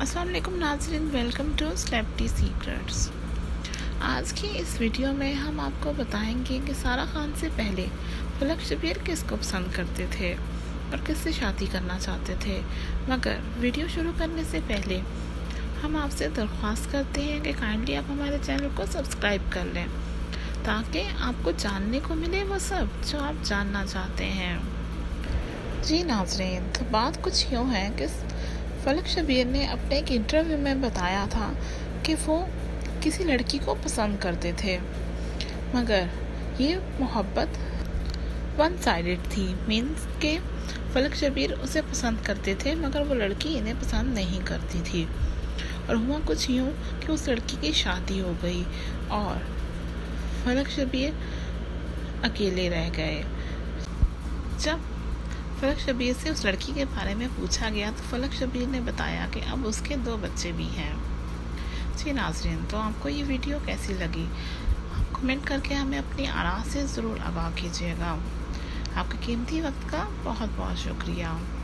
अस्सलाम वालेकुम नाज़रीन, वेलकम टू सेलेब्रिटी सीक्रेट्स। आज की इस वीडियो में हम आपको बताएंगे कि सारा खान से पहले फलक शबीर किसको पसंद करते थे और किससे शादी करना चाहते थे। मगर वीडियो शुरू करने से पहले हम आपसे दरख्वास्त करते हैं कि काइंडली आप हमारे चैनल को सब्सक्राइब कर लें ताकि आपको जानने को मिले वो सब जो आप जानना चाहते हैं। जी नाज़रीन, तो बात कुछ यूँ है कि फलक शबीर ने अपने एक इंटरव्यू में बताया था कि वो किसी लड़की को पसंद करते थे, मगर ये मोहब्बत वन साइडेड थी। मीन्स के फलक शबीर उसे पसंद करते थे मगर वो लड़की इन्हें पसंद नहीं करती थी। और हुआ कुछ यूँ कि उस लड़की की शादी हो गई और फलक शबीर अकेले रह गए। जब फलक शबीर से उस लड़की के बारे में पूछा गया तो फलक शबीर ने बताया कि अब उसके 2 बच्चे भी हैं। जी नाज़रीन, तो आपको ये वीडियो कैसी लगी आप कमेंट करके हमें अपनी आरा से ज़रूर आगाह कीजिएगा। आपके कीमती वक्त का बहुत बहुत शुक्रिया।